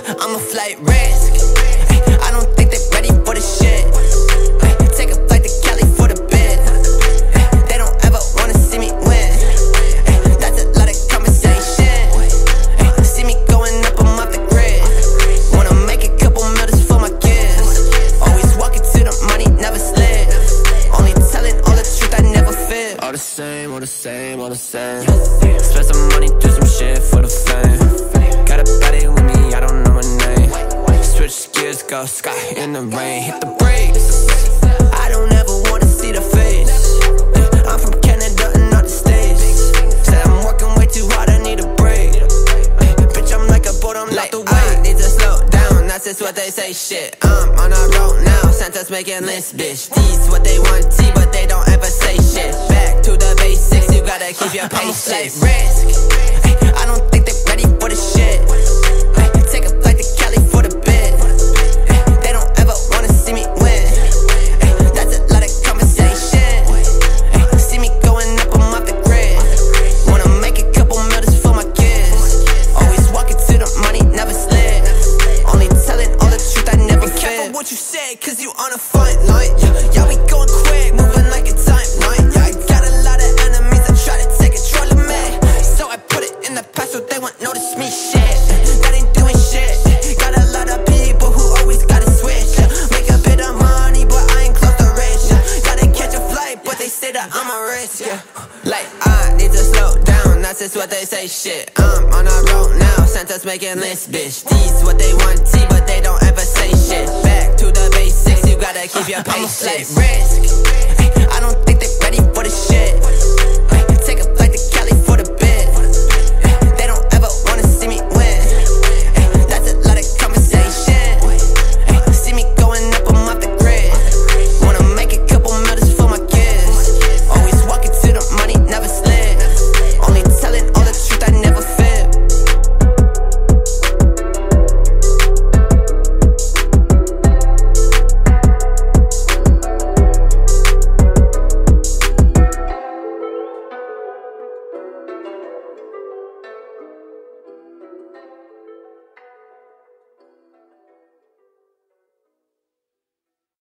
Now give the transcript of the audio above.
I'm a flight risk. I don't think they're ready for the shit. Take a flight to Cali for the bid. They don't ever wanna see me win. That's a lot of conversation. See me going up, I'm off the grid. Wanna make a couple mil just for my kids. Always walking to the money, never slid. Only telling all the truth, I never fib. All the same, all the same, all the same. Spend some money, do some shit for the fame. Got a body with me, I don't know my name. Switch gears, go sky in the rain. Hit the brakes. I don't ever wanna see the face. I'm from Canada and not the States. Said I'm working way too hard, I need a break. Bitch, I'm like a boat, I'm like the way. Need to slow down, that's just what they say, shit. I'm on a road now, Santa's making lists, bitch. These what they want, T, but they don't ever say shit. Back to the basics, you gotta keep your patience. Risk. I don't think they're ready for the shit. Take a flight to Cali for the bid. They don't ever wanna see me win. That's a lot of conversation. See me going up, I'm off the grid. Wanna make a couple mil just for my kids. Always walking to the money, never slid. Only telling all the truth, I never fib. Be careful what you say, cause you on a fine line. Yeah, we going quick, moving like a timeline. Yeah, I got a lot of enemies that try to take control of me. So I put it in the past so they won't notice me, shit. That ain't doing shit. Got a lot of people who always gotta switch. Make a bit of money, but I ain't close to rich. Gotta catch a flight, but they say that I'm a risk. Like, I need to slow down, that's just what they say, shit. I'm on a road now, Santa's making lists, bitch. These what they want, T, but they don't ever say shit. Back to the basics, you gotta keep your patience. I'm a flight risk. I don't think